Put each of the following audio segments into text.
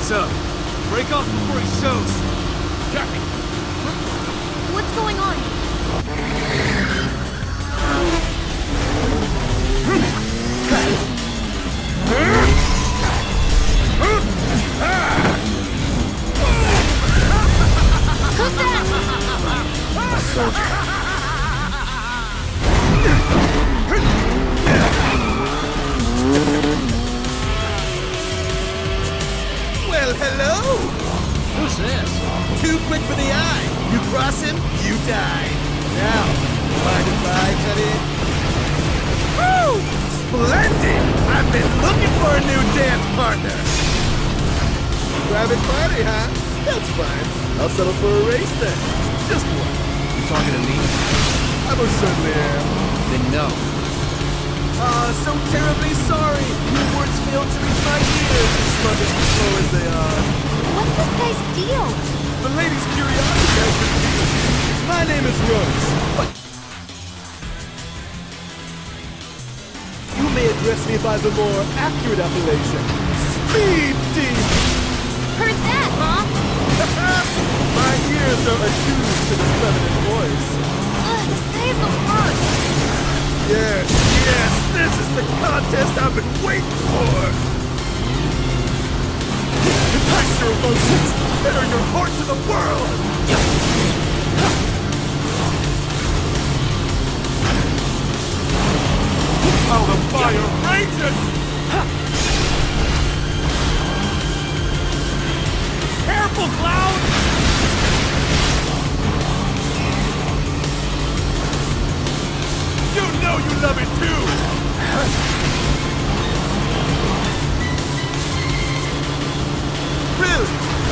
What's up? Break off before he shows. Copy. What's going on? Who's that? A soldier. Well, hello! Who's this? Too quick for the eye. You cross him, you die. Now, mind if I cut in? Woo! Splendid! I've been looking for a new dance partner. Private party, huh? That's fine. I'll settle for a race then. Just one. You talking to me? I most certainly am. Then no. So terribly sorry. Your words failed to reach my ears, as sluggish and slow as they are. What's this guy's deal? The lady's curiosity has been piqued. My name is Rose, but you may address me by the more accurate appellation, Speed Demon. Heard that, Mom? My ears are attuned to the feminine voice. Ugh, this guy is the worst. Yes, this is the contest I've been waiting for. Entice your emotions, enter your heart to the world. How the fire rages! Careful, Cloud! You know you love it too! Rude!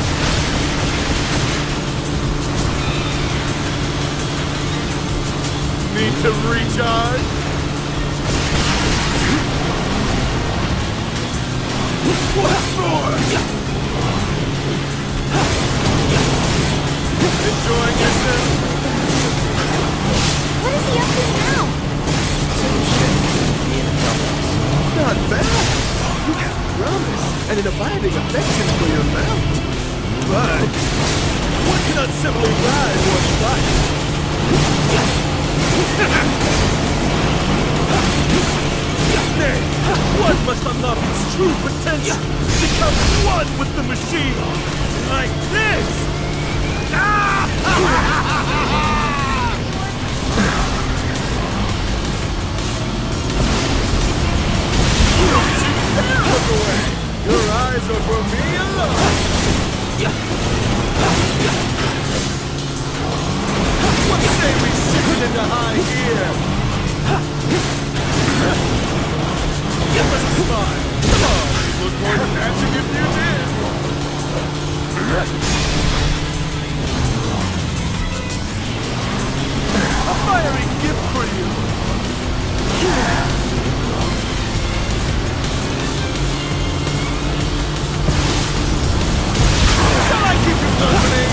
Need to recharge? What for? Enjoying yourself? What is he up to now? Same shit. Me and the doubles. Not bad. You have promise and an abiding affection for your mount. But one cannot simply ride one's life. Nay, one must unlock its true potential. Become one with the machine. Like this. Don't you dare look away! Your eyes are for me alone! What say we shift it into high gear? Give us a smile! Come on! You'd look more dancing if you did! A fiery gift for you! Shall I keep you company?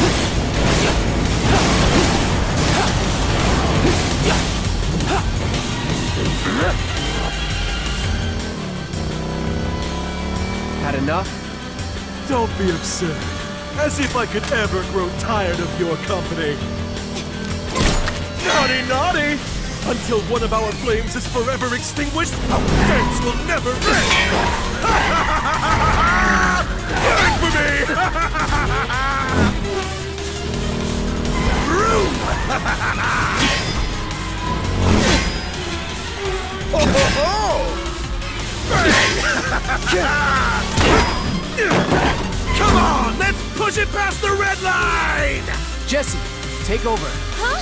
Had enough? Don't be absurd. As if I could ever grow tired of your company. Naughty, naughty! Until one of our flames is forever extinguished, our thanks will never end! Wait for me! Rude! Ho ho ho! Come on, let's push it past the red line! Jesse, take over. Huh?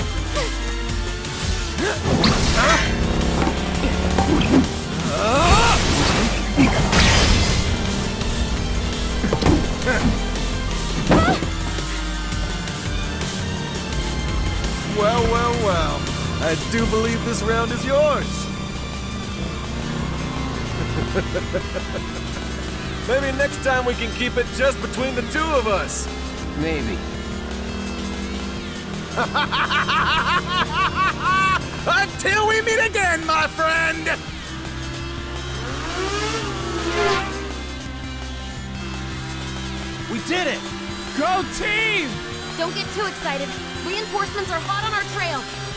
Well, well, well. I do believe this round is yours. Maybe next time we can keep it just between the two of us. Maybe. Until we meet again, my friend! We did it! Go team! Don't get too excited. Reinforcements are hot on our trail.